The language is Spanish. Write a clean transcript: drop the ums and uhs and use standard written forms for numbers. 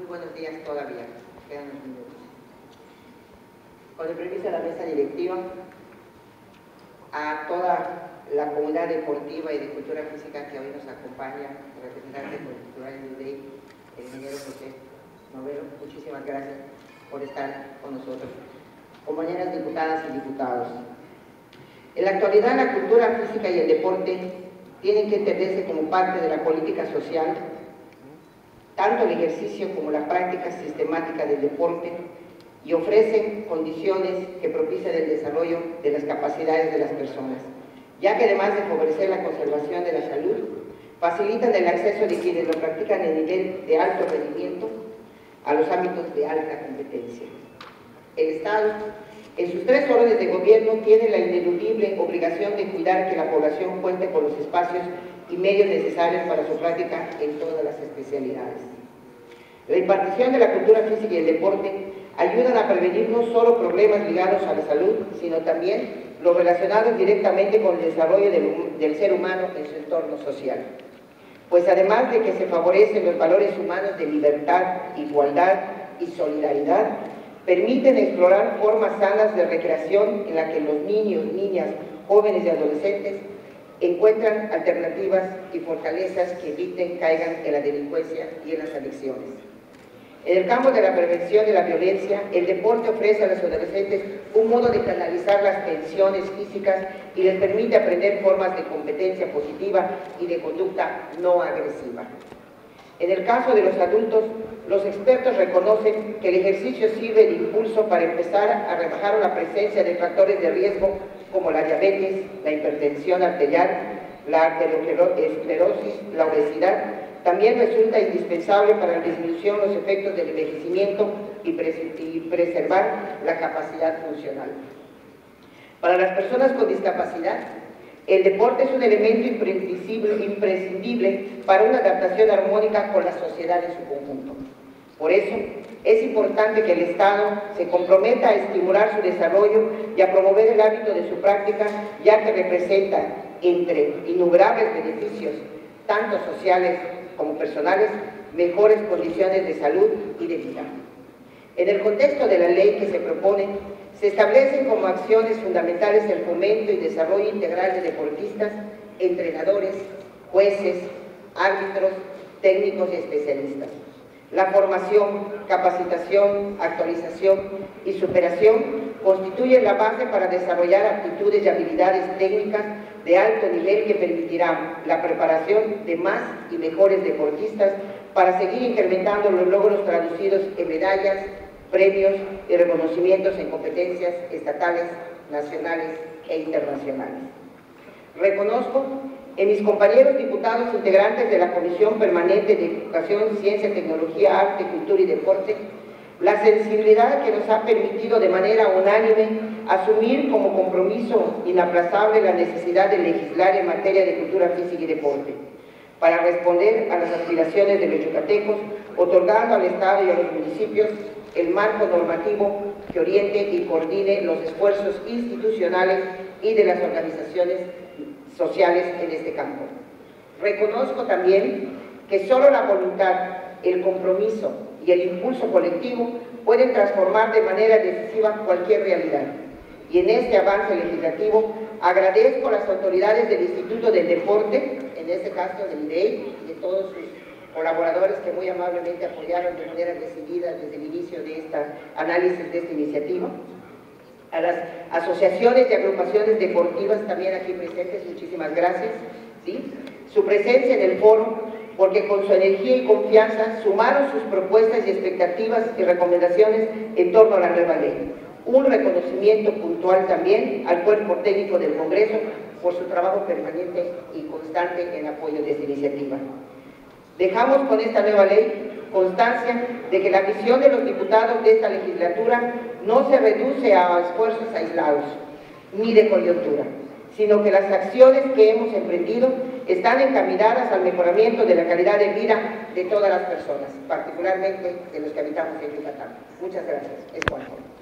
buenos días todavía, quedan unos minutos. Con el permiso de la mesa directiva, a toda la comunidad deportiva y de cultura física que hoy nos acompaña, el representante cultural de UDEI, el ingeniero José Novelo, muchísimas gracias por estar con nosotros. Compañeras diputadas y diputados, en la actualidad la cultura física y el deporte tienen que entenderse como parte de la política social. Tanto el ejercicio como la práctica sistemática del deporte y ofrecen condiciones que propician el desarrollo de las capacidades de las personas, ya que además de favorecer la conservación de la salud, facilitan el acceso de quienes lo practican en nivel de alto rendimiento a los ámbitos de alta competencia. El Estado, en sus 3 órdenes de gobierno, tiene la ineludible obligación de cuidar que la población cuente con los espacios y medios necesarios para su práctica en todas las especialidades. La impartición de la cultura física y el deporte ayudan a prevenir no solo problemas ligados a la salud, sino también los relacionados directamente con el desarrollo del ser humano en su entorno social. Pues además de que se favorecen los valores humanos de libertad, igualdad y solidaridad, permiten explorar formas sanas de recreación en la que los niños, niñas, jóvenes y adolescentes encuentran alternativas y fortalezas que eviten caigan en la delincuencia y en las adicciones. En el campo de la prevención de la violencia, el deporte ofrece a los adolescentes un modo de canalizar las tensiones físicas y les permite aprender formas de competencia positiva y de conducta no agresiva. En el caso de los adultos, los expertos reconocen que el ejercicio sirve de impulso para empezar a rebajar la presencia de factores de riesgo como la diabetes, la hipertensión arterial, la arteriosclerosis, la obesidad. También resulta indispensable para la disminución de los efectos del envejecimiento y preservar la capacidad funcional. Para las personas con discapacidad, el deporte es un elemento imprescindible para una adaptación armónica con la sociedad en su conjunto. Por eso, es importante que el Estado se comprometa a estimular su desarrollo y a promover el hábito de su práctica, ya que representa, entre innumerables beneficios, tanto sociales como personales, mejores condiciones de salud y de vida. En el contexto de la ley que se propone, se establecen como acciones fundamentales el fomento y desarrollo integral de deportistas, entrenadores, jueces, árbitros, técnicos y especialistas. La formación, capacitación, actualización y superación constituyen la base para desarrollar aptitudes y habilidades técnicas de alto nivel que permitirán la preparación de más y mejores deportistas para seguir incrementando los logros traducidos en medallas, premios y reconocimientos en competencias estatales, nacionales e internacionales. Reconozco en mis compañeros diputados integrantes de la Comisión Permanente de Educación, Ciencia, Tecnología, Arte, Cultura y Deporte la sensibilidad que nos ha permitido de manera unánime asumir como compromiso inaplazable la necesidad de legislar en materia de cultura física y deporte, para responder a las aspiraciones de los yucatecos, otorgando al Estado y a los municipios el marco normativo que oriente y coordine los esfuerzos institucionales y de las organizaciones sociales en este campo. Reconozco también que solo la voluntad, el compromiso y el impulso colectivo pueden transformar de manera decisiva cualquier realidad. Y en este avance legislativo agradezco a las autoridades del Instituto del Deporte, en este caso del IDEI, y de todos sus colaboradores que muy amablemente apoyaron de manera decidida desde el inicio de este análisis de esta iniciativa, a las asociaciones y agrupaciones deportivas también aquí presentes, muchísimas gracias, ¿sí? Su presencia en el foro, porque con su energía y confianza sumaron sus propuestas y expectativas y recomendaciones en torno a la nueva ley. Un reconocimiento puntual también al cuerpo técnico del Congreso por su trabajo permanente y constante en apoyo de esta iniciativa. Dejamos con esta nueva ley constancia de que la misión de los diputados de esta legislatura no se reduce a esfuerzos aislados, ni de coyuntura, sino que las acciones que hemos emprendido están encaminadas al mejoramiento de la calidad de vida de todas las personas, particularmente de los que habitamos en Yucatán. Muchas gracias. Es cuanto.